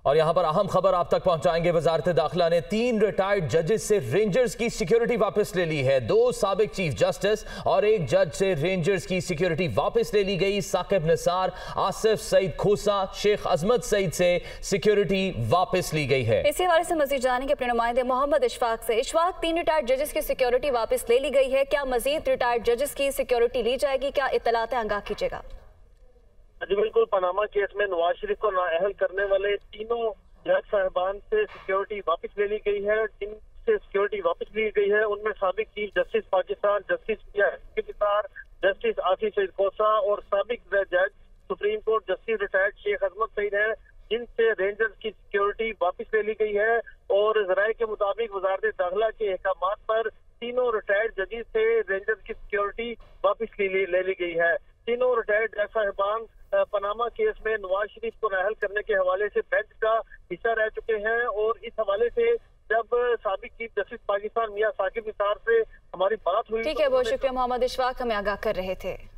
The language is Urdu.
اور یہاں پر اہم خبر آپ تک پہنچائیں گے۔ وزارت داخلہ نے 3 ریٹائرڈ ججز سے رینجرز کی سیکیورٹی واپس لے لی ہے۔ 2 سابق چیف جسٹس اور 1 جج سے رینجرز کی سیکیورٹی واپس لے لی گئی۔ ثاقب نثار، آصف سعید کھوسا، شیخ عظمت سعید سے سیکیورٹی واپس لی گئی ہے۔ اسی حوالے سے مزید جانیں گے اپنے نمائندے محمد اشفاق سے۔ اشفاق، 3 ریٹائرڈ ججز کی سیکیورٹی واپس لے لی گئی ہے، کیا مزید ریٹائرڈ ججز کی سیکیورٹی لی جائے گی؟ کیا اطلاعات ہیں، آگاہ کیجیے گا۔ جی بالکل، پاناما کیس میں نواز شریف کو نااہل کرنے والے 3 جج صاحبان سے سیکیورٹی واپس لے لی گئی ہے۔ جن سے سیکیورٹی واپس لی گئی ہے ان میں سابق chief justice Pakistan justice justice Asif Saeed Khosa اور سابق جج سپریم کورٹ جسٹس ریٹائرڈ شیخ عظمت سعید ہے، جن سے رینجرز کی سیکیورٹی واپس لے لی گئی ہے۔ اور ذرائع کے مطابق وزارت داخلہ کے احکامات پر 3 ریٹائرڈ ججز سے رینجرز کی سیکیورٹی واپس لے لی گئی ہے۔ 3 ریٹائرڈ جج صاحبان پاناما کیس میں نواز شریف کو نااہل کرنے کے حوالے سے بینچ کا حصہ رہ چکے ہیں، اور اس حوالے سے جب سابق چیف جسٹس پاکستان میاں ثاقب نثار سے ہماری بات ہوئی، ٹھیک ہے، بہت شکریہ محمد اشفاق، ہمیں آگاہ کر رہے تھے۔